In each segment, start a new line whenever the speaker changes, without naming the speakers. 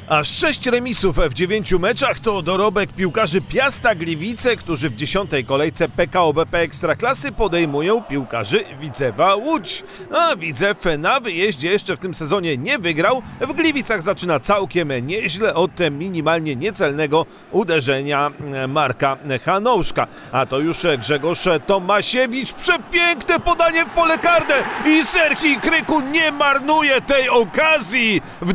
Aż 6 remisów w 9 meczach to dorobek piłkarzy Piasta Gliwice, którzy w 10. kolejce PKO BP Ekstraklasy podejmują piłkarzy Widzewa Łódź. A Widzew na wyjeździe jeszcze w tym sezonie nie wygrał. W Gliwicach zaczyna całkiem nieźle od minimalnie niecelnego uderzenia Marka Hanouszka. A to już Grzegorz Tomasiewicz. Przepiękne podanie w pole karne i Serhii Krykun nie marnuje tej okazji. W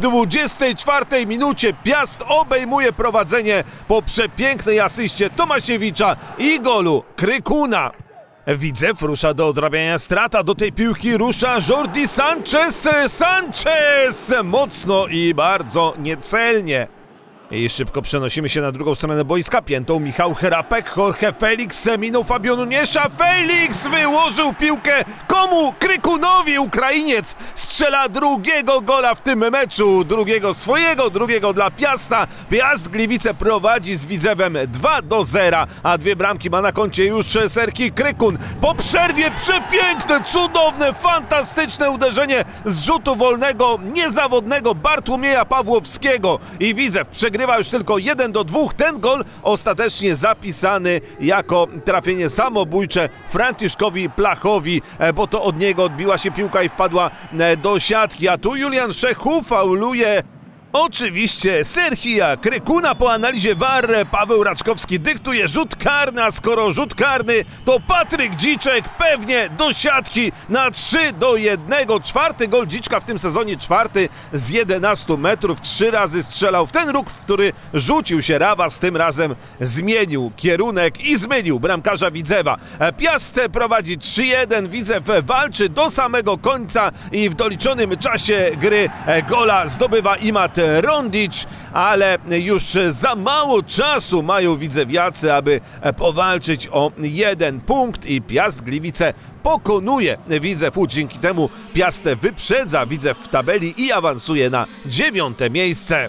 24 minucie Piast obejmuje prowadzenie po przepięknej asyście Tomasiewicza i golu Krykuna. Widzew rusza do odrabiania strat, a do tej piłki rusza Jordi Sanchez. Sanchez mocno i bardzo niecelnie. I szybko przenosimy się na drugą stronę boiska. Piętą Michał Hrapek, Jorge Felix minął Fabio Nunieša. Felix wyłożył piłkę komu? Krykunowi. Ukrainiec strzela drugiego gola w tym meczu. Drugiego swojego, drugiego dla Piasta. Piast Gliwice prowadzi z Widzewem 2-0, a dwie bramki ma na koncie już Serhii Krykun. Po przerwie przepiękne, cudowne, fantastyczne uderzenie z rzutu wolnego, niezawodnego Bartłomieja Pawłowskiego. I Widzew przegrywa już tylko 1-2. Ten gol ostatecznie zapisany jako trafienie samobójcze Franciszkowi Plachowi, bo to od niego odbiła się piłka i wpadła do siatki. A tu Julian Szechu fauluje oczywiście Serhija Krykuna. Po analizie VAR Paweł Raczkowski dyktuje rzut karny, a skoro rzut karny, to Patryk Dziczek pewnie do siatki na 3-1. Czwarty gol Dziczka w tym sezonie, czwarty z 11 metrów. 3 razy strzelał w ten róg, w który rzucił się Rawas. Tym razem zmienił kierunek i zmylił bramkarza Widzewa. Piast prowadzi 3-1. Widzew walczy do samego końca i w doliczonym czasie gry gola zdobywa Imad Rondić, ale już za mało czasu mają widzewiacy, aby powalczyć o 1 punkt i Piast Gliwice pokonuje Widzew Łódź. Dzięki temu Piast wyprzedza Widzew w tabeli i awansuje na 9. miejsce.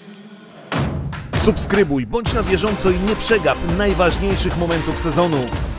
Subskrybuj, bądź na bieżąco i nie przegap najważniejszych momentów sezonu.